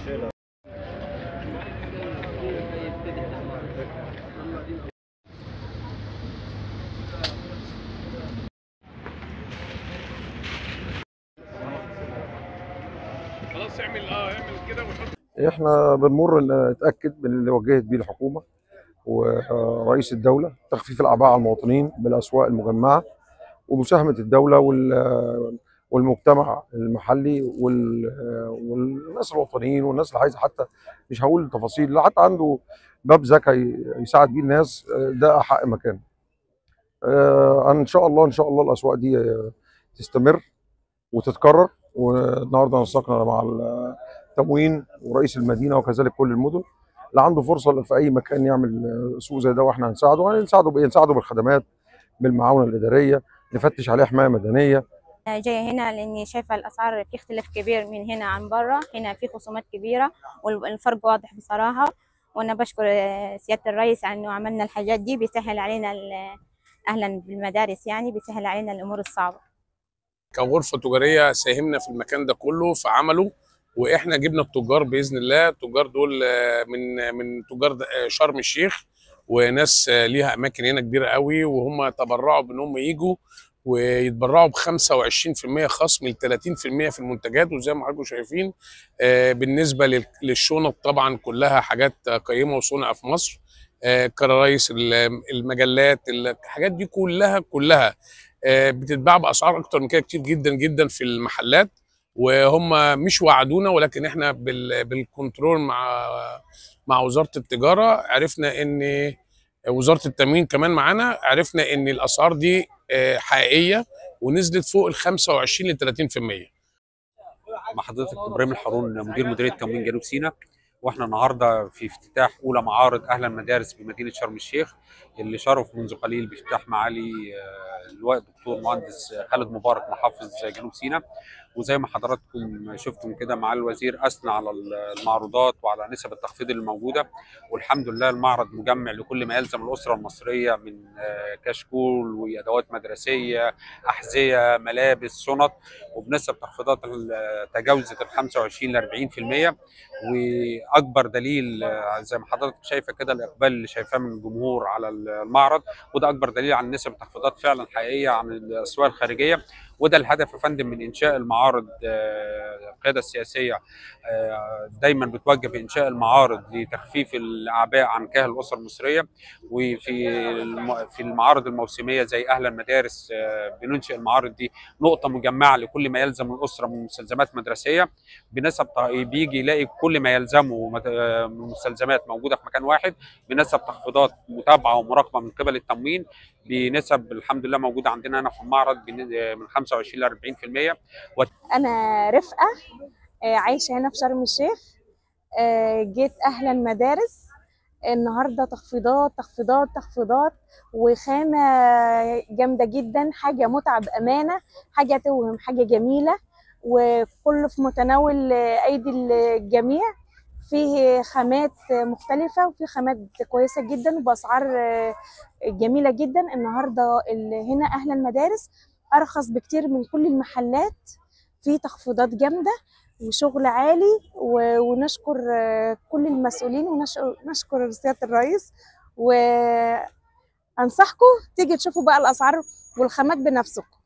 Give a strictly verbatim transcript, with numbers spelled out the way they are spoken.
خلاص اعمل اه اعمل كده وحط. احنا بنمر نتاكد من اللي وجهت بيه الحكومه ورئيس الدوله، تخفيف الاعباء على المواطنين بالاسواق المجمعه، ومساهمه الدوله والمجتمع المحلي والناس الوطنيين والناس اللي عايزه، حتى مش هقول تفاصيل، لا حتى عنده باب ذكي يساعد بيه الناس، ده احق مكان. ان شاء الله ان شاء الله الاسواق دي تستمر وتتكرر. والنهارده نسقنا مع التموين ورئيس المدينه وكذلك كل المدن اللي عنده فرصه في اي مكان يعمل سوق زي ده، واحنا هنساعده. هنساعده بايه؟ نساعده بالخدمات، بالمعاونه الاداريه، نفتش عليه حمايه مدنيه. جايه هنا لاني شايفه الاسعار في اختلاف كبير من هنا عن بره، هنا في خصومات كبيره والفرق واضح بصراحه. وانا بشكر سياده الرئيس على انه عملنا الحاجات دي، بيسهل علينا اهلا بالمدارس، يعني بيسهل علينا الامور الصعبه. كغرفه تجاريه ساهمنا في المكان ده كله في عمله، واحنا جبنا التجار باذن الله. التجار دول من من تجار شرم الشيخ، وناس ليها اماكن هنا كبيره قوي، وهم تبرعوا بان هم يجوا ويتبرعوا ب خمسة وعشرين في المية خصم ل ثلاثين في المية في المنتجات. وزي ما حضراتكم شايفين بالنسبه للشنط طبعا كلها حاجات قيمه وصنع في مصر، كرايس، المجلات، الحاجات دي كلها كلها بتتباع باسعار اكتر من كده كتير جدا جدا في المحلات. وهم مش وعدونا، ولكن احنا بالكنترول مع مع وزاره التجاره عرفنا ان وزاره التموين كمان معانا، عرفنا ان الاسعار دي حقيقيه ونزلت فوق ال خمسة وعشرين ل ثلاثين في المية. مع حضرتك ابراهيم الحارون، مدير مديريه تموين جنوب سيناء، واحنا النهارده في افتتاح اولى معارض اهلا مدارس بمدينه شرم الشيخ، اللي شرف منذ قليل بافتتاح معالي اللواء الدكتور مهندس خالد مبارك محافظ جنوب سيناء. وزي ما حضراتكم شفتم كده معالي الوزير اثنى على المعروضات وعلى نسب التخفيض اللي موجوده، والحمد لله المعرض مجمع لكل ما يلزم الاسره المصريه من كشكول وادوات مدرسيه، احذيه، ملابس، شنط، وبنسب تخفيضات تجاوزت ال خمسة وعشرين ل أربعين في المية. واكبر دليل زي ما حضرتك شايفه كده الاقبال اللي شايفاه من الجمهور على المعرض، وده اكبر دليل عن نسب التخفيضات فعلا حقيقيه عن الاسواق الخارجيه. وده الهدف يا فندم من انشاء المعارض. القياده السياسيه دايما بتوجه بانشاء المعارض لتخفيف الاعباء عن كاهل الاسر المصريه. وفي في المعارض الموسميه زي اهلا مدارس بننشئ المعارض دي نقطه مجمعه لكل ما يلزم الاسره من مستلزمات مدرسيه بنسب، بيجي يلاقي كل ما يلزمه من مستلزمات موجوده في مكان واحد بنسب تخفيضات متابعه ومراقبه من قبل التموين بنسب الحمد لله موجوده عندنا هنا في المعرض من خمسة وعشرين ل أربعين في المية. انا رفقه عايشه هنا في شرم الشيخ، جيت اهلا مدارس النهارده تخفيضات تخفيضات تخفيضات وخامه جامده جدا، حاجه متعه بامانه، حاجه توهم، حاجه جميله، وكله في متناول ايدي الجميع. فيه خامات مختلفه وفي خامات كويسه جدا وباسعار جميله جدا. النهارده هنا اهلا مدارس ارخص بكتير من كل المحلات، في تخفيضات جامده وشغل عالي، ونشكر كل المسؤولين ونشكر سياده الرئيس. وانصحكم تيجي تشوفوا بقى الاسعار والخامات بنفسكم.